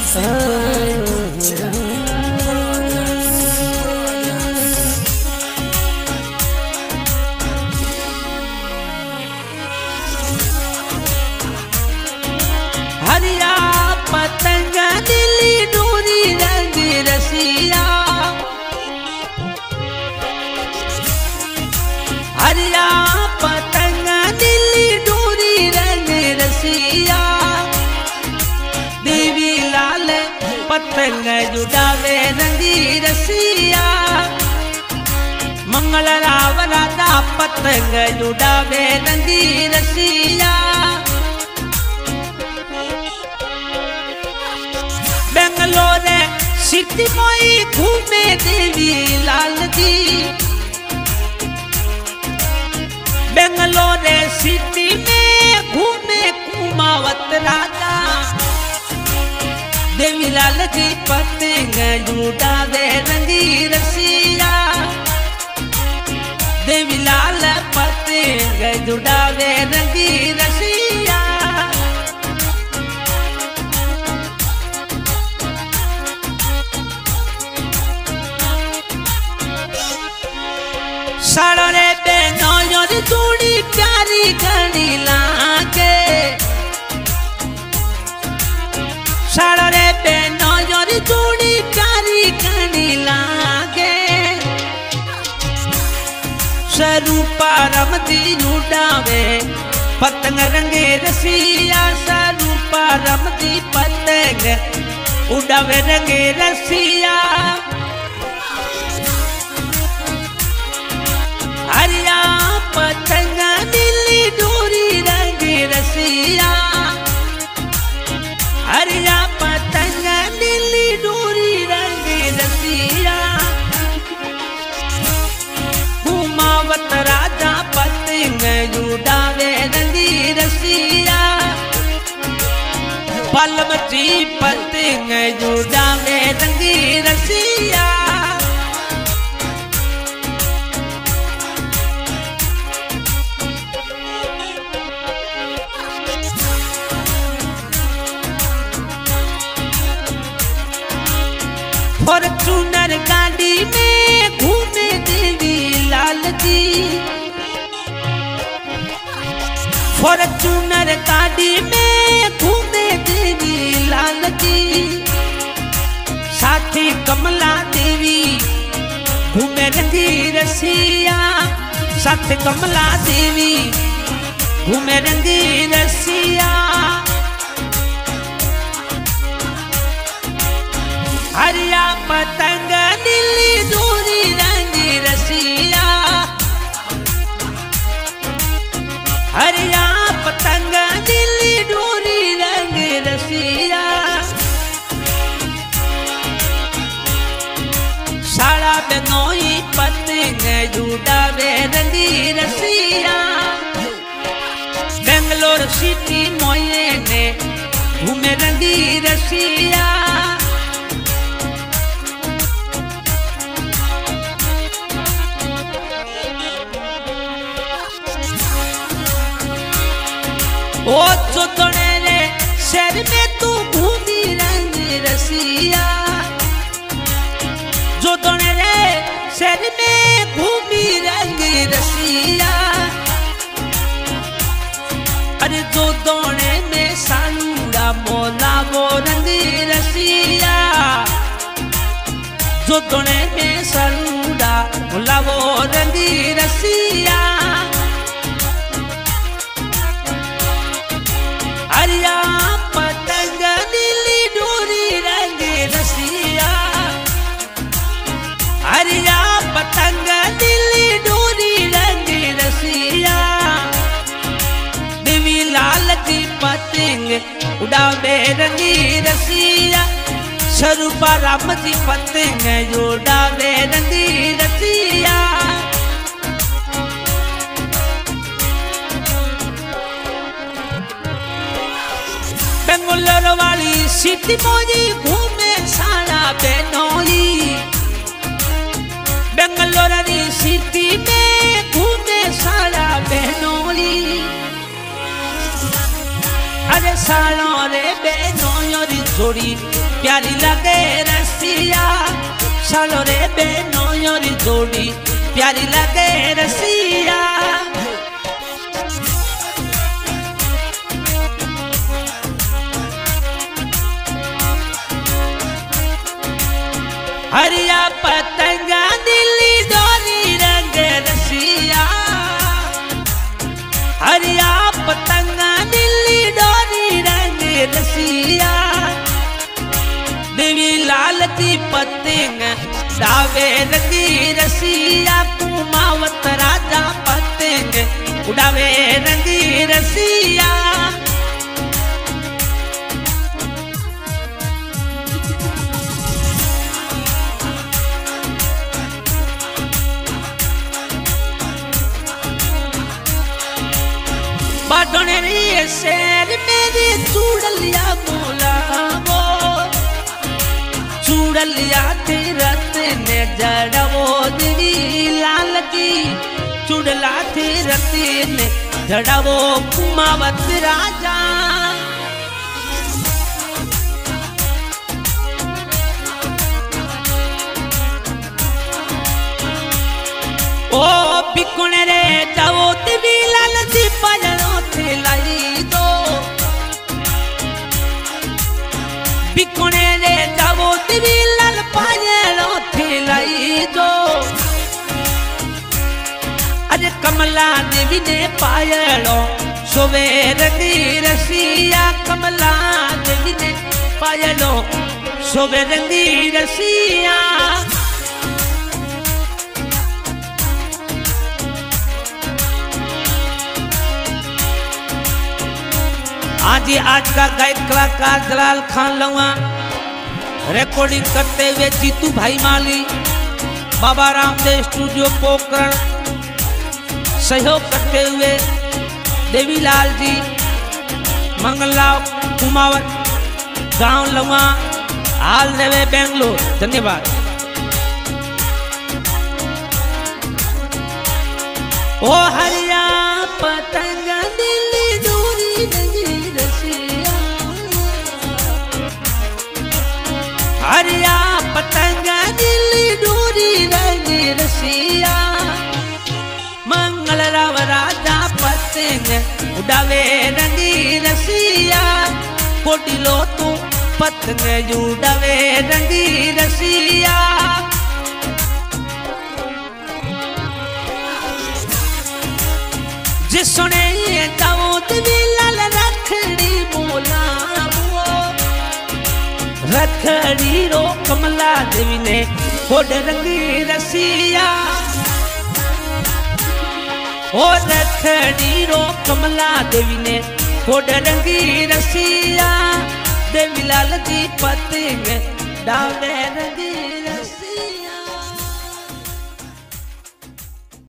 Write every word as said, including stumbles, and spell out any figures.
हरिया पतंग नीली डोरी रंग रसिया, हरिया पतंग नीली डोरी रंग रसिया, देवी लाल पतंग जुड़ावे रंगी रसिया, मंगल राव राधा पतंग जुड़ावे रंगी रसिया, बेंगलोर सिटी मोई घूमे देवी लाल जी, बेंगलोर सिटी में घूमे कुमावत राजा, देवी लाल जी पतंग जुड़ावे रंगी रसिया, देवी लाल पतंग जुड़ावे रंगी रसिया, साड़े बेनोर जोड़ी प्यारी घड़ी लागे, साड़े बेनोर जोड़ी प्यारी घड़ी लागे, स्वरूपा रमती उड़ावे पतंग रंगे रसिया, स्वरूपा रमती पतंग उड़ावे रंगे रसिया, हरिया पतंग नीली डोरी रंग रसिया, हरिया पतंग नीली डोरी रंग रसिया, कुमावत राजा पतंग जुड़ावे रंगी रसिया, पलमची पतंग जुड़ावे रंगी रसिया, फॉर्चूनर गाड़ी में घूमे देवी लाल जी, फॉर्चूनर गाड़ी में घूमे देवी लाल जी, साथी कमला देवी घूमे रंगी रसिया, साथ कमला देवी घूमे रंगी रसिया, हरिया पतंग नीली डोरी रंगी रसिया, हरिया पतंग नीली डोरी रंग रसिया, साड़ा बेनोई पतंग जुड़ावे रंगी रसिया, बेंगलोर सिटी मोये ने घूमे रंगी रसिया, ओ चोतने रे शहर में तू घूमी रंग रसिया, जोतने रे शहर में घूमी रंग रसिया, अरे जोतने में सालूड़ा मोला वो रंग रसिया, जोतने में सालूड़ा मोला वो रंग रसिया, हरिया पतंग नीली डोरी रंग रसिया, हरिया पतंग नीली डोरी रंग रसिया, देवी लाल की पतंग उड़ावे रंगी रसिया, स्वरूपा राम की पतंग उड़ावे रंगी रसिया, बेंगलोर वाली सिटी मोजी घूमे सारा बेनोई, बेंगलोर वाली सिटी में घूमे सारा बेनोई, अरे सालों रे बेनों री जोड़ी प्यारी लगे रसिया सालों रे बेनों री जोड़ी प्यारी लगे रसिया हरिया पतंगा दिल्ली डोरी रंग रसिया हरिया पतंगा दिल्ली डोरी रंग रसिया देवी लाल की पतंग दावे रंगी रसिया कुमावत राजा पतंग उड़ावे रंगी रसिया बाटने रे शेर मेरी चूड़लिया बोलावो चूड़लिया तीरथ ने जड़वो देवी लाल की चूड़ला तीरथ ने जड़वो कुमावत राजा ओ बिकुने रे जाओ देवी लाल जी पायलो लाई दो बिकुने रे जाओ देवी लाल पायलो लाई दो अरे कमला देवी ने पायलो सोवे रंगी रसिया कमला देवी ने पायलो सोवे रंगी रसिया आज आज का गायक कलाकार जलाल खान लवा रिकॉर्डिंग करते हुए जीतू भाई माली बाबा रामदेव स्टूडियो पोखरण सहयोग करते हुए देवीलाल जी मंगलराव कुमावत गांव लवा हाल रहे बेंगलोर धन्यवाद ओ हरिया पतंग दिल्ली दूरी हरिया पतंग दिल्ली डोरी रंगी रसिया मंगल राव राजा पतंग उड़ावे रंगी रसिया कोटिलो तू पतंग उड़ावे रंगी रसिया जिसने दाऊद लाल रखड़ी बोला रखड़ी रो कमला देवी ने होड रंगी रसिया ओ रखड़ी रो कमला देवी ने होड रंगी रसिया देवी लाल जी पतंग डावे रंगी